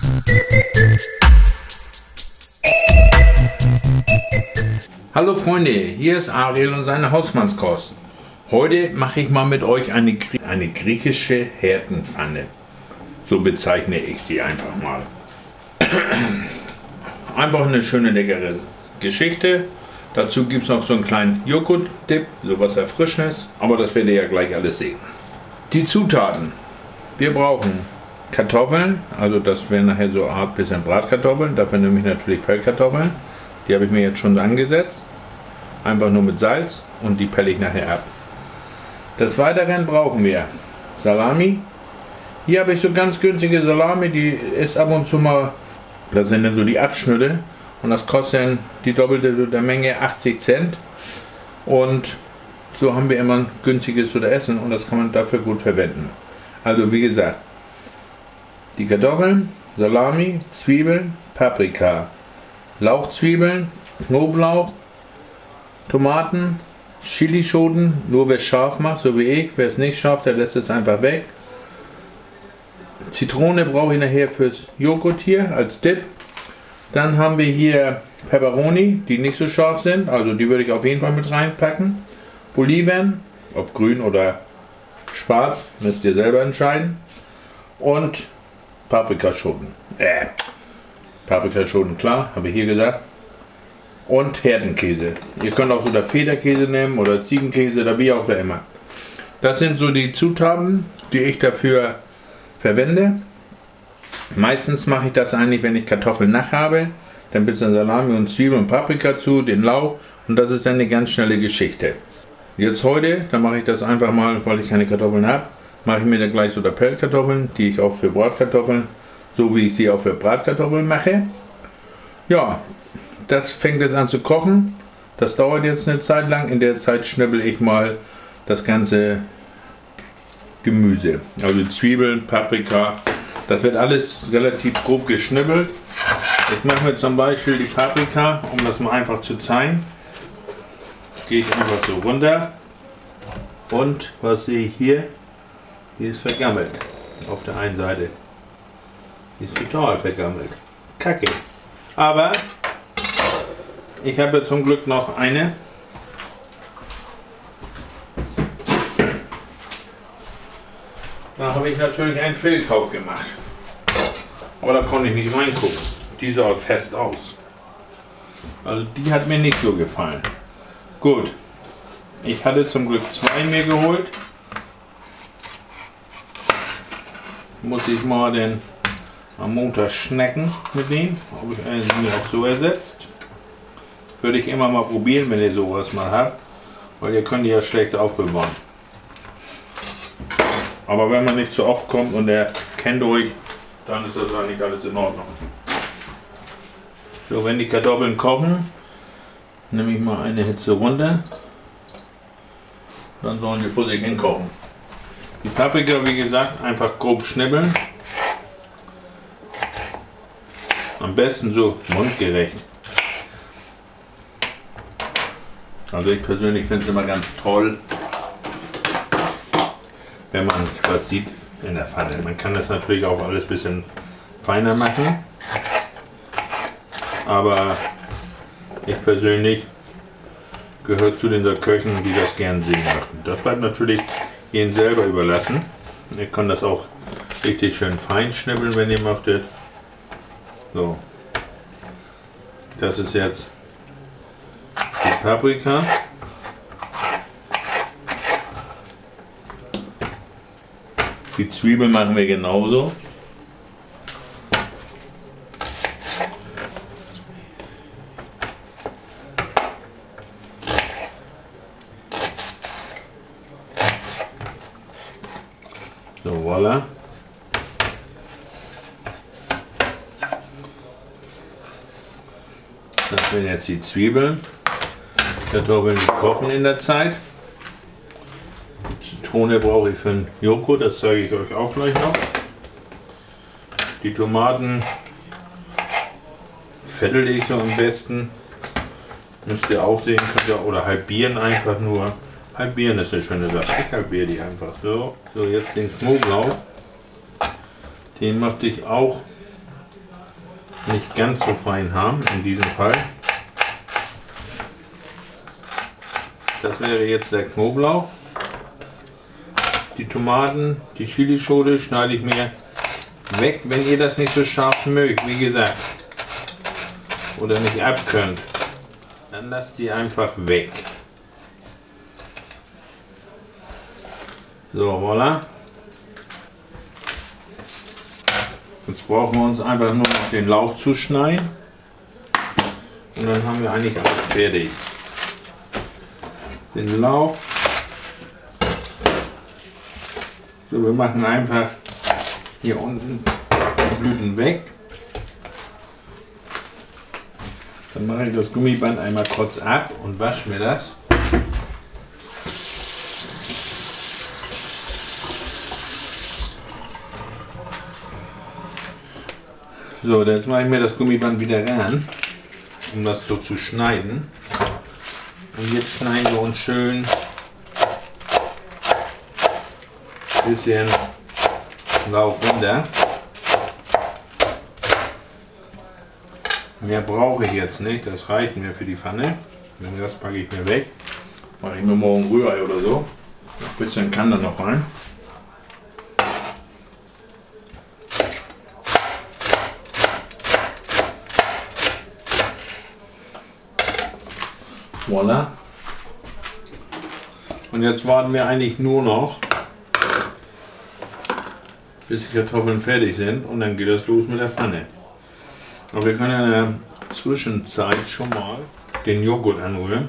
Hallo Freunde, hier ist Ariel und seine Hausmannskost. Heute mache ich mal mit euch eine griechische Härtenpfanne. So bezeichne ich sie einfach mal. Einfach eine schöne, leckere Geschichte. Dazu gibt es noch so einen kleinen Joghurt-Dip, so was Erfrischendes, aber das werdet ihr ja gleich alles sehen. Die Zutaten. Wir brauchen Kartoffeln, also das wären nachher so eine Art bisschen Bratkartoffeln, dafür nehme ich natürlich Pellkartoffeln. Die habe ich mir jetzt schon angesetzt. Einfach nur mit Salz und die pelle ich nachher ab. Des Weiteren brauchen wir Salami. Hier habe ich so ganz günstige Salami, die ist ab und zu mal, das sind dann so die Abschnitte und das kostet dann die doppelte der Menge, 80 Cent. Und so haben wir immer ein günstiges zu essen und das kann man dafür gut verwenden. Also wie gesagt, die Kartoffeln, Salami, Zwiebeln, Paprika, Lauchzwiebeln, Knoblauch, Tomaten, Chilischoten, nur wer es scharf macht, so wie ich. Wer es nicht scharf, der lässt es einfach weg. Zitrone brauche ich nachher fürs Joghurt hier als Dip. Dann haben wir hier Peperoni, die nicht so scharf sind, also die würde ich auf jeden Fall mit reinpacken. Oliven, ob grün oder schwarz, müsst ihr selber entscheiden. Und Paprikaschoten. Paprikaschoten, klar, habe ich hier gesagt. Und Härtenkäse. Ihr könnt auch so der Federkäse nehmen oder Ziegenkäse oder wie auch immer. Das sind so die Zutaten, die ich dafür verwende. Meistens mache ich das eigentlich, wenn ich Kartoffeln nach habe. Dann ein bisschen Salami und Zwiebeln und Paprika zu, den Lauch. Und das ist dann eine ganz schnelle Geschichte. Jetzt heute, dann mache ich das einfach mal, weil ich keine Kartoffeln habe, mache ich mir dann gleich so der Pellkartoffeln, die ich auch für Bratkartoffeln, so wie ich sie auch für Bratkartoffeln mache. Ja, das fängt jetzt an zu kochen. Das dauert jetzt eine Zeit lang. In der Zeit schnibbel ich mal das ganze Gemüse. Also Zwiebeln, Paprika. Das wird alles relativ grob geschnibbelt. Ich mache mir zum Beispiel die Paprika, um das mal einfach zu zeigen. Gehe ich einfach so runter. Und was sehe ich hier? Die ist vergammelt. Auf der einen Seite. Die ist total vergammelt. Kacke. Aber ich habe zum Glück noch eine. Da habe ich natürlich einen Fehlkauf gemacht. Aber da konnte ich nicht reingucken. Die sah fest aus. Also die hat mir nicht so gefallen. Gut. Ich hatte zum Glück zwei mir geholt. Muss ich mal den am Montag schnecken mit denen, ob ich sie mir auch so ersetzt. Würde ich immer mal probieren, wenn ihr sowas mal habt, weil ihr könnt die ja schlecht aufbewahren. Aber wenn man nicht zu oft kommt und er kennt euch, dann ist das eigentlich alles in Ordnung. So, wenn die Kartoffeln kochen, nehme ich mal eine Hitze runter. Dann sollen die vor sich hin kochen. Die Paprika, wie gesagt, einfach grob schnibbeln. Am besten so mundgerecht. Also ich persönlich finde es immer ganz toll, wenn man was sieht in der Pfanne. Man kann das natürlich auch alles ein bisschen feiner machen. Aber ich persönlich gehöre zu den Köchen, die das gern sehen möchten. Das bleibt natürlich Ihnen selber überlassen. Ihr könnt das auch richtig schön fein schnibbeln, wenn ihr möchtet. So. Das ist jetzt die Paprika. Die Zwiebeln machen wir genauso. So, voilà. Das sind jetzt die Zwiebeln. Die Kartoffeln kochen in der Zeit. Die Zitrone brauche ich für den Joghurt, das zeige ich euch auch gleich noch. Die Tomaten vettel ich so am besten. Müsst ihr auch sehen, könnt ihr, oder halbieren einfach nur. Halbieren ist eine schöne Sache. Ich halbiere die einfach so. So, jetzt den Knoblauch. Den möchte ich auch nicht ganz so fein haben, in diesem Fall. Das wäre jetzt der Knoblauch. Die Tomaten, die Chilischote schneide ich mir weg, wenn ihr das nicht so scharf mögt, wie gesagt. Oder nicht abkönnt. Dann lasst die einfach weg. So, voilà. Jetzt brauchen wir uns einfach nur noch den Lauch zu schneiden. Und dann haben wir eigentlich alles fertig. Den Lauch. So, wir machen einfach hier unten die Blüten weg. Dann mache ich das Gummiband einmal kurz ab und wasche mir das. So, jetzt mache ich mir das Gummiband wieder ran, um das so zu schneiden. Und jetzt schneiden wir uns schön ein bisschen Lauch runter. Mehr brauche ich jetzt nicht, das reicht mir für die Pfanne. Das packe ich mir weg. Mache ich mir morgen Rührei oder so. Ein bisschen kann da noch rein. Voilà. Und jetzt warten wir eigentlich nur noch, bis die Kartoffeln fertig sind und dann geht das los mit der Pfanne. Aber wir können in der Zwischenzeit schon mal den Joghurt anrühren.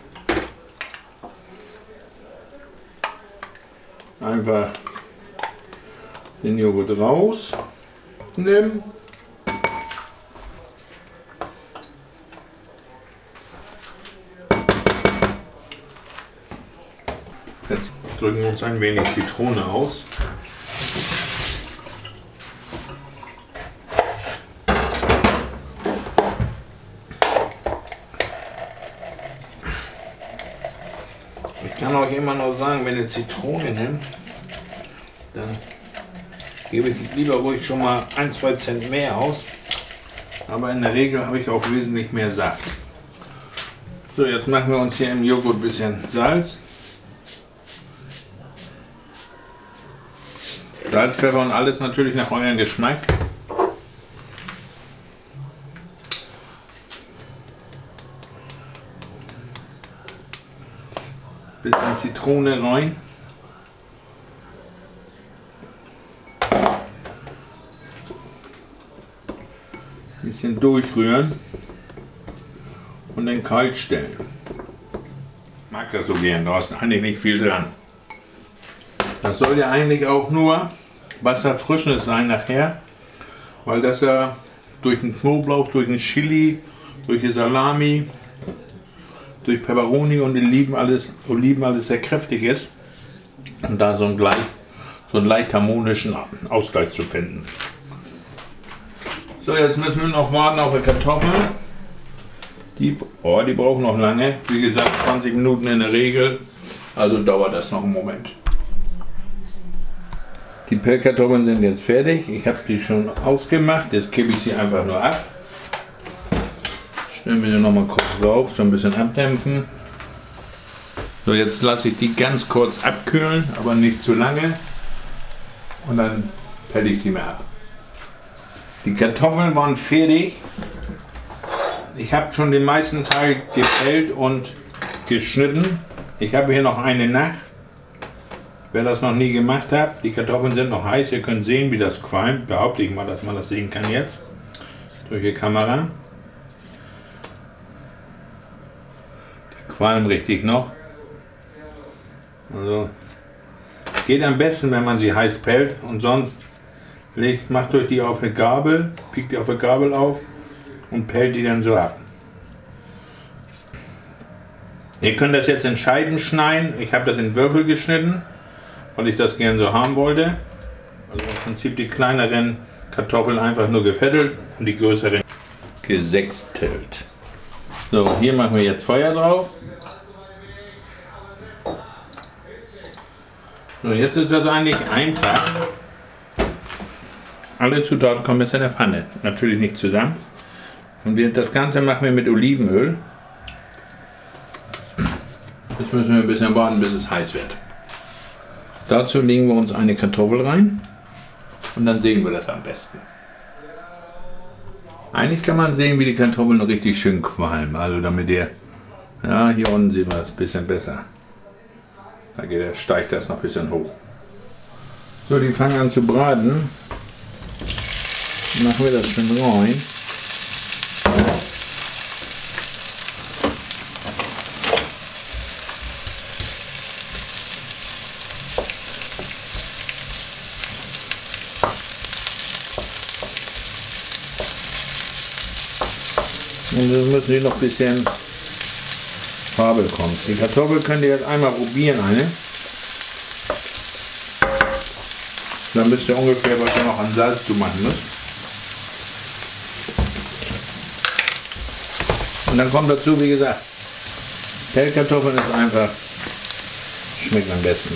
Einfach den Joghurt rausnehmen. Jetzt drücken wir uns ein wenig Zitrone aus. Ich kann euch immer nur sagen, wenn ihr Zitrone nehmt, dann gebe ich lieber ruhig schon mal 1-2 Cent mehr aus. Aber in der Regel habe ich auch wesentlich mehr Saft. So, jetzt machen wir uns hier im Joghurt ein bisschen Salz. Salz, Pfeffer und alles natürlich nach eurem Geschmack. Bisschen Zitrone rein. Bisschen durchrühren und dann kalt stellen. Ich mag das so gern, da ist eigentlich nicht viel dran. Das soll ja eigentlich auch nur wasserfrischend sein nachher, weil das ja durch den Knoblauch, durch den Chili, durch die Salami, durch Peperoni und Oliven alles sehr kräftig ist und da so einen leicht harmonischen Ausgleich zu finden. So, jetzt müssen wir noch warten auf die Kartoffeln. Die brauchen noch lange, wie gesagt 20 Minuten in der Regel, also dauert das noch einen Moment. Die Pellkartoffeln sind jetzt fertig, ich habe die schon ausgemacht, jetzt kippe ich sie einfach nur ab. Stellen wir sie noch mal kurz drauf, so ein bisschen abdämpfen. So, jetzt lasse ich die ganz kurz abkühlen, aber nicht zu lange. Und dann pelle ich sie mir ab. Die Kartoffeln waren fertig. Ich habe schon den meisten Teil gepellt und geschnitten. Ich habe hier noch eine nach. Wer das noch nie gemacht hat, die Kartoffeln sind noch heiß. Ihr könnt sehen, wie das qualmt. Behaupte ich mal, dass man das sehen kann jetzt. Durch die Kamera. Die qualmen richtig noch. Also geht am besten, wenn man sie heiß pellt. Und sonst macht euch die auf eine Gabel, piekt die auf eine Gabel auf und pellt die dann so ab. Ihr könnt das jetzt in Scheiben schneiden. Ich habe das in Würfel geschnitten, weil ich das gern so haben wollte. Also im Prinzip die kleineren Kartoffeln einfach nur gefettelt und die größeren gesextelt. So, hier machen wir jetzt Feuer drauf. So, jetzt ist das eigentlich einfach. Alle Zutaten kommen jetzt in der Pfanne. Natürlich nicht zusammen. Und das Ganze machen wir mit Olivenöl. Jetzt müssen wir ein bisschen warten, bis es heiß wird. Dazu legen wir uns eine Kartoffel rein und dann sägen wir das am besten. Eigentlich kann man sehen, wie die Kartoffeln richtig schön qualmen. Also damit der, ja, hier unten sieht man es ein bisschen besser. Da steigt das noch ein bisschen hoch. So, die fangen an zu braten. Machen wir das schön rein. Und dann müssen die noch ein bisschen Farbe kommen. Die Kartoffel könnt ihr jetzt einmal probieren, Dann wisst ihr ungefähr, was ihr noch an Salz zu machen müsst. Und dann kommt dazu, wie gesagt, Pellkartoffeln ist einfach, schmeckt am besten.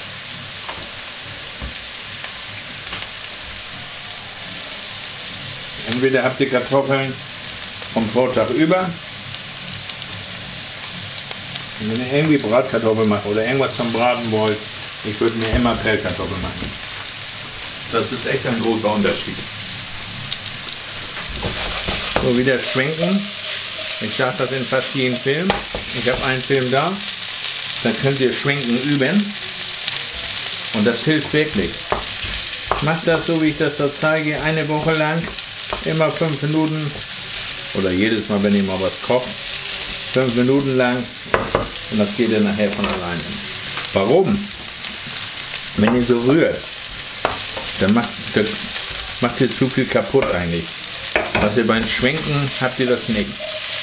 Entweder habt ihr Kartoffeln vom Vortag über. Und wenn ihr irgendwie Bratkartoffeln macht oder irgendwas zum Braten wollt, ich würde mir immer Pellkartoffeln machen. Das ist echt ein großer Unterschied. So, wieder schwenken. Ich sage das in fast jedem Film. Ich habe einen Film da. Da könnt ihr schwenken üben. Und das hilft wirklich. Macht das so, wie ich das da zeige, eine Woche lang. Immer 5 Minuten. Oder jedes Mal, wenn ihr mal was kocht. 5 Minuten lang. Und das geht dann nachher von alleine. Warum? Wenn ihr so rührt, dann macht ihr zu viel kaputt eigentlich. Was ihr beim Schwenken habt ihr das nicht.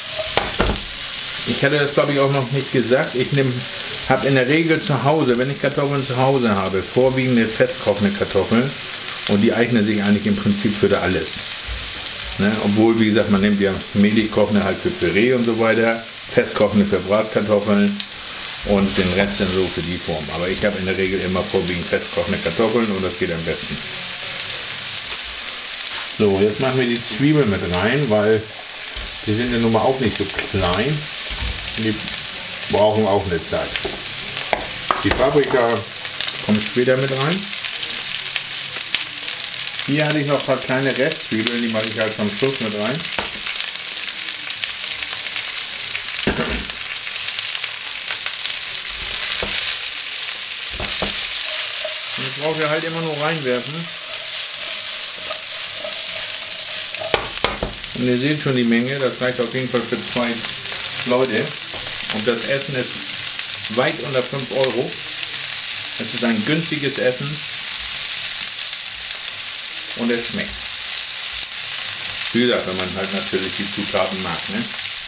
Ich hatte das glaube ich auch noch nicht gesagt. Ich habe in der Regel zu Hause, wenn ich Kartoffeln zu Hause habe, vorwiegend festkochende Kartoffeln. Und die eignen sich eigentlich im Prinzip für alles. Ne? Obwohl, wie gesagt, man nimmt ja mehlig kochende halt für Püree und so weiter, festkochende für Bratkartoffeln und den Rest dann so für die Form. Aber ich habe in der Regel immer vorwiegend festkochende Kartoffeln und das geht am besten. So, jetzt machen wir die Zwiebeln mit rein, weil die sind ja nun mal auch nicht so klein. Die brauchen auch eine Zeit. Die Paprika kommt später mit rein. Hier hatte ich noch ein paar kleine Restzwiebeln, die mache ich halt zum Schluss mit rein. Und jetzt braucht ihr halt immer nur reinwerfen. Und ihr seht schon die Menge, das reicht auf jeden Fall für 2 Leute. Und das Essen ist weit unter 5 Euro. Es ist ein günstiges Essen. Und es schmeckt. Wie gesagt, wenn man halt natürlich die Zutaten mag. Ne?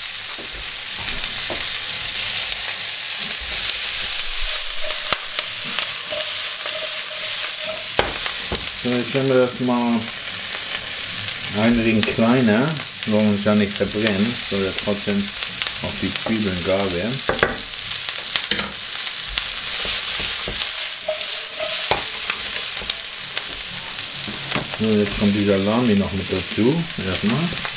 So, jetzt werden wir das mal ein wenig kleiner, wollen uns ja nicht verbrennen, soll ja trotzdem auch die Zwiebeln gar werden. So, jetzt kommt die Salami noch mit dazu, erstmal.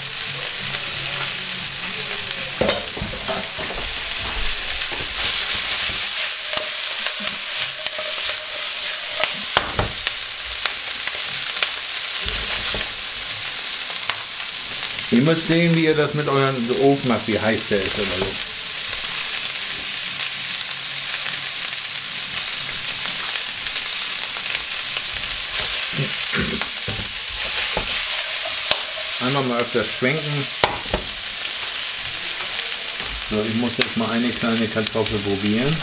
Ihr müsst sehen, wie ihr das mit euren Ofen macht, wie heiß der ist oder so. Einmal mal öfters schwenken. So, ich muss jetzt mal eine kleine Kartoffel probieren.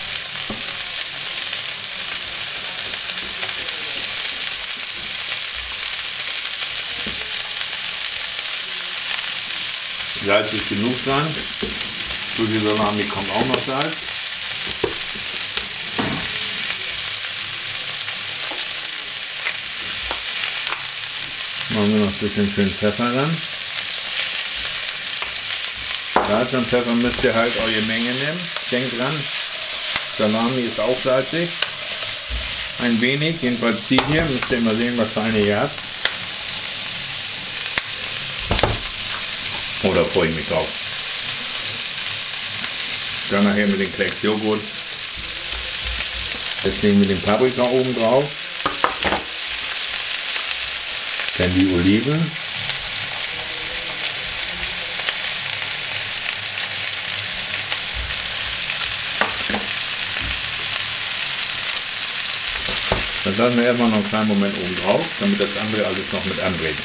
Salz ist genug dran. Für die Salami kommt auch noch Salz. Machen wir noch ein bisschen schön Pfeffer ran. Salz und Pfeffer müsst ihr halt eure Menge nehmen. Denkt dran, Salami ist auch salzig. Ein wenig, jedenfalls die hier. Müsst ihr immer sehen, was für eine ihr habt. Oder freue ich mich drauf. Dann nachher mit dem Klecks Joghurt. Deswegen mit dem Paprika oben drauf. Dann die Oliven. Das lassen wir erstmal noch einen kleinen Moment oben drauf, damit das andere alles noch mit anbringt.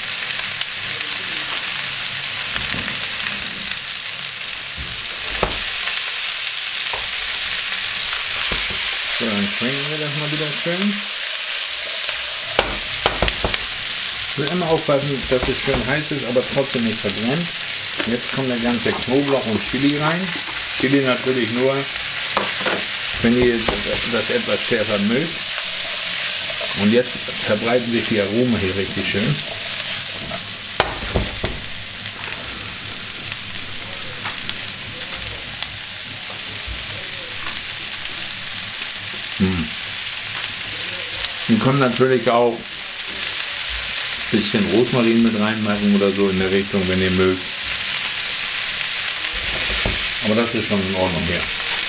So, dann schwenken wir das mal wieder schön. Ich will immer aufpassen, dass es schön heiß ist, aber trotzdem nicht verbrennt. Jetzt kommt der ganze Knoblauch und Chili rein. Chili natürlich nur, wenn ihr das etwas schärfer mögt. Und jetzt verbreiten sich die Aromen hier richtig schön. Ihr könnt natürlich auch ein bisschen Rosmarin mit reinmachen oder so in der Richtung, wenn ihr mögt. Aber das ist schon in Ordnung hier.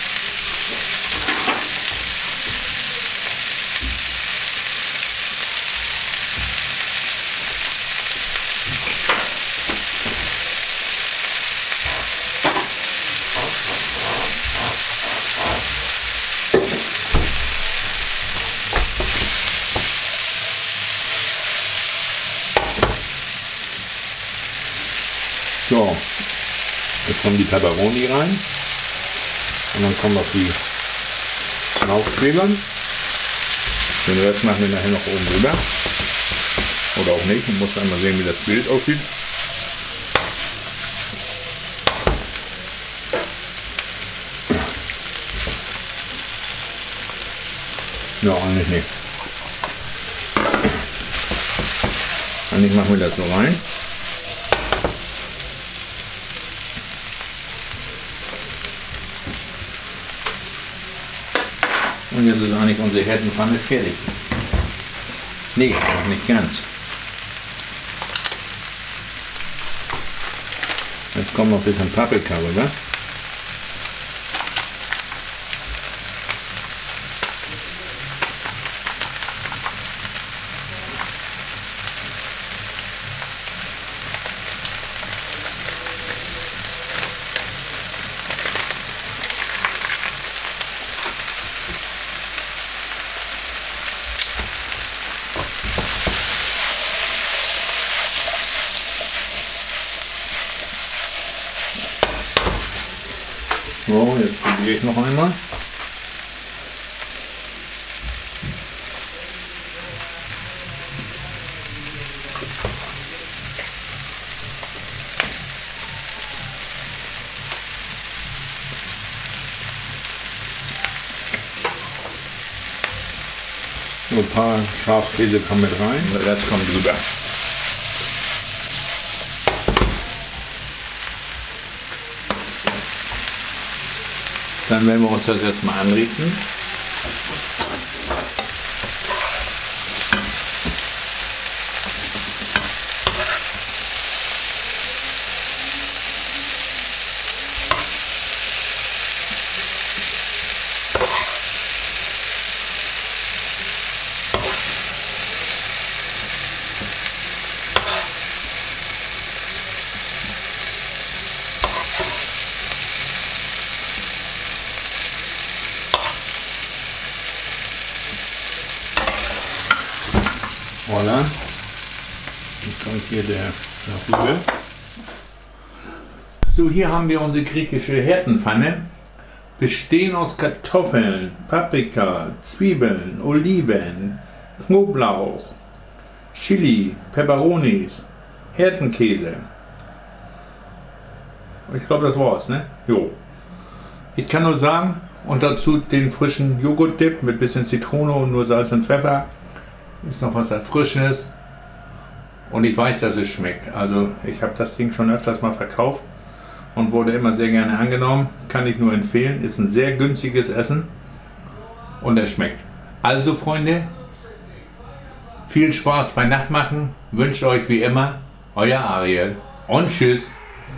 So, jetzt kommen die Peperoni rein und dann kommen noch die Aufkleber. Den Rest machen wir nachher noch oben drüber. Oder auch nicht, man muss einmal sehen, wie das Bild aussieht. Ja, eigentlich nicht. Eigentlich machen wir das so rein. Und jetzt ist eigentlich unsere Herdenpfanne fertig. Nee, noch nicht ganz. Jetzt kommt noch ein bisschen Paprika rüber. So, jetzt probiere ich noch einmal. So ein paar Schafskäse kommen mit rein, der Rest kommt drüber. Dann werden wir uns das jetzt mal anrichten. Voilà. Jetzt kommt hier der Rübe. So, hier haben wir unsere griechische Herdenpfanne. Bestehen aus Kartoffeln, Paprika, Zwiebeln, Oliven, Knoblauch, Chili, Peperonis, Herdenkäse. Ich glaube, das war's, ne? Jo. Ich kann nur sagen, und dazu den frischen Joghurt-Dip mit bisschen Zitrone und nur Salz und Pfeffer. Ist noch was Erfrischendes. Und ich weiß, dass es schmeckt. Also ich habe das Ding schon öfters mal verkauft und wurde immer sehr gerne angenommen. Kann ich nur empfehlen. Ist ein sehr günstiges Essen und es schmeckt. Also Freunde, viel Spaß beim Nachmachen. Wünsche euch wie immer, euer Ariel und tschüss.